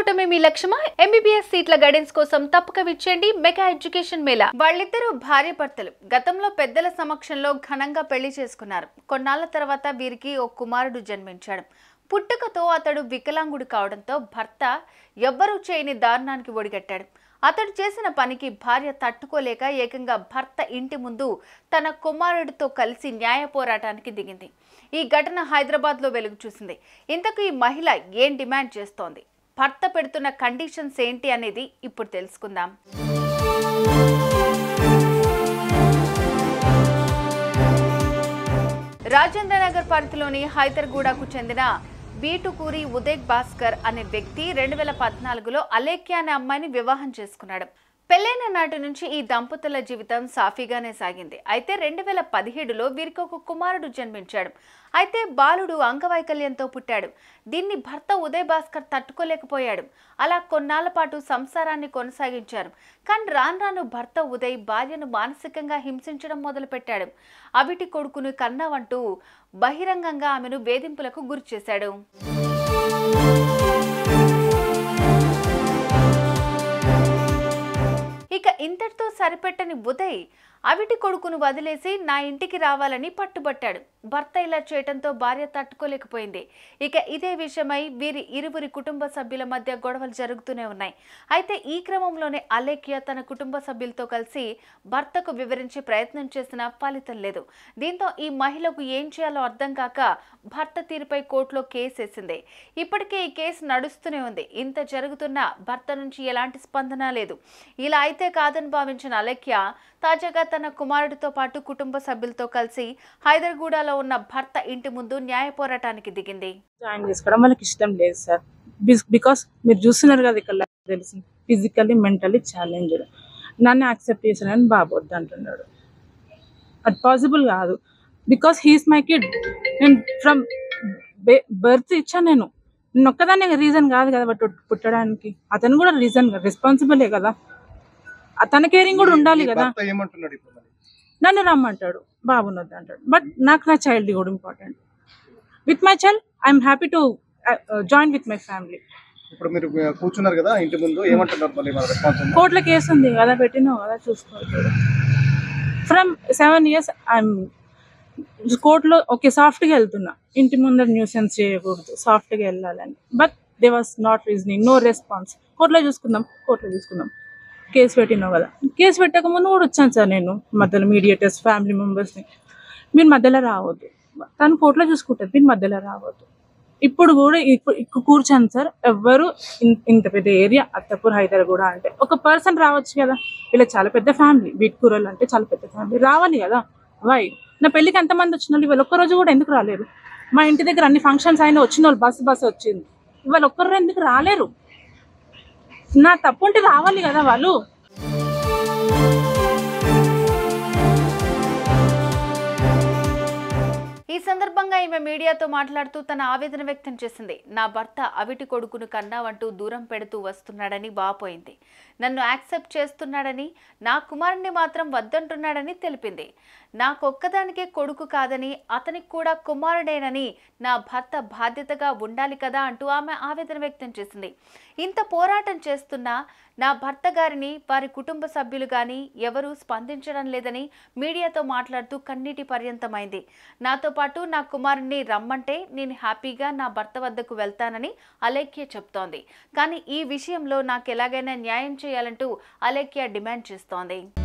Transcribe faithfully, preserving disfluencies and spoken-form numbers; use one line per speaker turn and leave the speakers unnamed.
అవటమే మీ లక్ష్యమా? MBBS సీట్ల guidance కోసం తప్పక విచ్చేయండి మెగా ఎడ్యుకేషన్ మేళా. వాళ్ళిద్దరూ భార్యాభర్తలు. గతంలో పెద్దల సమక్షంలో ఘనంగా పెళ్లి చేసుకున్నారు. కొన్నాళ్ల తర్వాత వీరికి ఓ కుమారుడు జన్మించాడు. పుట్టుకతో అతడు వికలాంగుడు కావడంతో భర్త ఎవ్వరూ చేయని దారుణానికి ఒడిగట్టాడు. అతడు చేసిన పనికి భార్య తట్టుకోలేక ఏకంగా భర్త ఇంటి ముందు తన కుమారుడితో కలిసి న్యాయ పోరాటానికి దిగింది. ఈ ఘటన హైదరాబాద్లో వెలుగు చూసింది. ఇంతకు ఈ మహిళ ఏం డిమాండ్ చేస్తోంది, భర్త పెడుతున్న కండిషన్స్ ఏంటి అనేది ఇప్పుడు తెలుసుకుందాం. రాజేంద్రనగర్ పరిధిలోని హైదర్గూడకు చెందిన బీటుకూరి ఉదయ్ భాస్కర్ అనే వ్యక్తి రెండు వేల పద్నాలుగులో అలేఖ్య అనే అమ్మాయిని వివాహం చేసుకున్నాడు. పెళ్లైన నాటి నుంచి ఈ దంపతుల జీవితం సాఫీగానే సాగింది. అయితే రెండు వేల పదిహేడులో వీరికి ఒక కుమారుడు జన్మించాడు. అయితే బాలుడు అంగవైకల్యంతో పుట్టాడు. దీన్ని భర్త ఉదయ్ భాస్కర్ తట్టుకోలేకపోయాడు. అలా కొన్నాళ్ల పాటు సంసారాన్ని కొనసాగించారు. కానీ రాను రాను భర్త ఉదయ్ భార్యను మానసికంగా హింసించడం మొదలుపెట్టాడు. అవిటి కొడుకును కన్నావంటూ బహిరంగంగా ఆమెను వేధింపులకు గురి చేశాడు. ఇక ఇంతటితో సరిపెట్టని ఉదయ్ అవిటి కొడుకును వదిలేసి నా ఇంటికి రావాలని పట్టుబట్టాడు. భర్త ఇలా చేయడంతో భార్య తట్టుకోలేకపోయింది. ఇక ఇదే విషయమై వీరి ఇరువురి కుటుంబ సభ్యుల మధ్య గొడవలు జరుగుతూనే ఉన్నాయి. అయితే ఈ క్రమంలోనే అలేఖ్య తన కుటుంబ సభ్యులతో కలిసి భర్తకు వివరించే ప్రయత్నం చేసినా ఫలితం లేదు. దీంతో ఈ మహిళకు ఏం చేయాలో అర్థం కాక భర్త తీరుపై కోర్టులో కేసు వేసింది. ఇప్పటికే ఈ కేసు నడుస్తూనే ఉంది. ఇంత జరుగుతున్నా భర్త నుంచి ఎలాంటి స్పందన లేదు. ఇలా అయితే కాదని భావించిన అలేఖ్య తాజాగా తన కుమారుడితో పాటు కుటుంబ సభ్యులతో కలిసి హైదర్గూడలో ఉన్న భర్త ఇంటి ముందు న్యాయ పోరాటానికి దిగింది.
జాయిన్ చేసుకోవడం వాళ్ళకి ఇష్టం లేదు సార్. బికాస్ మీరు చూస్తున్నారు కదా, ఇక్కడ తెలిసి ఫిజికల్లీ మెంటల్లీ ఛాలెంజ్డ్. నన్ను యాక్సెప్ట్ చేశానని బాబు వద్దు అంటున్నాడు. అది పాసిబుల్ కాదు. Because he is my kid. నేను ఫ్రమ్ బర్త్ ఇచ్చాను. నేను నేను ఒక్కదాన్ని రీజన్ కాదు కదా బట్ పుట్టడానికి. అతను కూడా రీజన్ రెస్పాన్సిబులే కదా. తన కేరింగ్ కూడా ఉండాలి కదా. నన్ను రమ్మంటాడు, బాబునొద్దు అంటాడు. బట్ నాకు నా చైల్డ్ కూడా important. With my child I'm happy to join with my family.
ఇప్పుడు మీరు కూర్చున్నారు కదా ఇంటి ముందు, ఏమంటున్నారు మళ్ళీ మన రెస్పాన్స్?
కోర్టులో కేసు ఉంది కదా, పెట్టినావు కదా, చూసుకోవచ్చు. ఫ్రమ్ సెవెన్ ఇయర్స్ ఐఎమ్ కోర్టులో ఓకే సాఫ్ట్గా వెళ్తున్నా. ఇంటి ముందర న్యూసెన్స్ చేయకూడదు, సాఫ్ట్గా వెళ్ళాలని. But they was not reasoning, no response. కోర్టులో చూసుకుందాం, కోర్టులో చూసుకుందాం. కేసు పెట్టినావు కదా, కేసు పెట్టక ముందు కూడా వచ్చాను సార్ నేను. మధ్యలో మీడియేటర్స్, ఫ్యామిలీ మెంబర్స్ని మీరు మధ్యలో రావద్దు, తను కోర్టులో చూసుకుంటారు, మీరు మధ్యలో రావద్దు. ఇప్పుడు కూడా ఇప్పుడు ఇక్కడ కూర్చాను సార్. ఎవ్వరు ఇంత పెద్ద ఏరియా అత్తపూర్ హైదరాబాద్ అంటే ఒక పర్సన్ రావచ్చు కదా. వీళ్ళకి చాలా పెద్ద ఫ్యామిలీ, బీట్కూరలు అంటే చాలా పెద్ద ఫ్యామిలీ, రావాలి కదా. వై నా పెళ్ళికి ఎంతమంది వచ్చిన వాళ్ళు ఇవాళ ఒక్కరోజు కూడా ఎందుకు రాలేరు? మా ఇంటి దగ్గర అన్ని ఫంక్షన్స్ అయినా వచ్చిన వాళ్ళు బస్సు బస్సు వచ్చింది, ఇవాళ ఒక్కరు ఎందుకు రాలేరు? నా తప్పు ఉంటే రావాలి కదా వాళ్ళు.
ఈ సందర్భంగా ఈమె మీడియాతో మాట్లాడుతూ తన ఆవేదన వ్యక్తం చేసింది. నా భర్త అవిటి కొడుకును కన్నావంటూ దూరం పెడుతూ వస్తున్నాడని వాపోయింది. నన్ను యాక్సెప్ట్ చేస్తున్నాడని, నా కుమారుణ్ణి మాత్రం వద్దంటున్నాడని తెలిపింది. నాకొక్కదానికే కొడుకు కాదని, అతనికి కూడా కుమారుడేనని నా భర్త బాధ్యతగా ఉండాలి కదా అంటూ ఆమె ఆవేదన వ్యక్తం చేసింది. ఇంత పోరాటం చేస్తున్నా నా భర్త గారిని వారి కుటుంబ సభ్యులు కానీ ఎవరూ స్పందించడం లేదని మీడియాతో మాట్లాడుతూ కన్నీటి పర్యంతమైంది. నాతో పాటు నా కుమారుణ్ణి రమ్మంటే నేను హ్యాపీగా నా భర్త వద్దకు వెళ్తానని అలేఖ్య చెప్తోంది. కానీ ఈ విషయంలో నాకు ఎలాగైనా న్యాయం చేయాలంటూ అలేఖ్య డిమాండ్ చేస్తోంది.